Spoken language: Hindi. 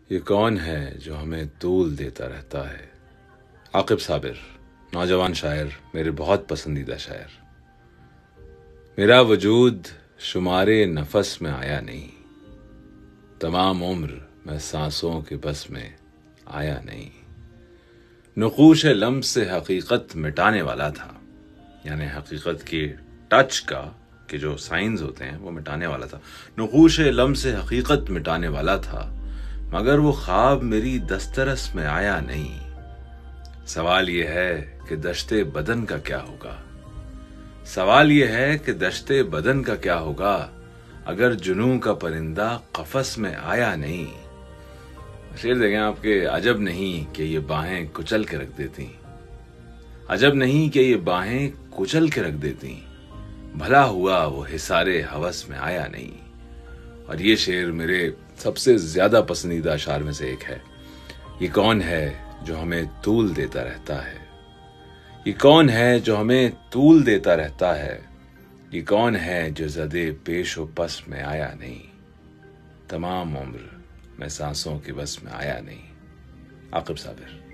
ये कौन है जो हमें तूल देता रहता है। आकिब साबिर, नौजवान शायर, मेरे बहुत पसंदीदा शायर। मेरा वजूद शुमारे नफस में आया नहीं, तमाम उम्र मैं सांसों के बस में आया नहीं। नुकूश लम्स से हकीकत मिटाने वाला था, यानी हकीकत की टच का के जो साइंस होते हैं वो मिटाने वाला था। नुकूश लम्स से हकीकत मिटाने वाला था, मगर वो ख्वाब मेरी दस्तरस में आया नहीं। सवाल ये है कि दश्ते बदन का क्या होगा। सवाल ये है कि दश्ते बदन का क्या होगा अगर जुनूं का परिंदा कफस में आया नहीं। शेर देखें आपके, अजब नहीं कि ये बाहें कुचल के रख देती, अजब नहीं कि ये बाहें कुचल के रख देती, भला हुआ वो हिसारे हवस में आया नहीं। और ये शेर मेरे सबसे ज्यादा पसंदीदा अशार में से एक है। ये कौन है जो हमें तूल देता रहता है। ये कौन है जो हमें तूल देता रहता है। ये कौन है जो ज़दे पेश व पस में आया नहीं। तमाम उम्र मैं सांसों की बस में आया नहीं। आकिब साबिर।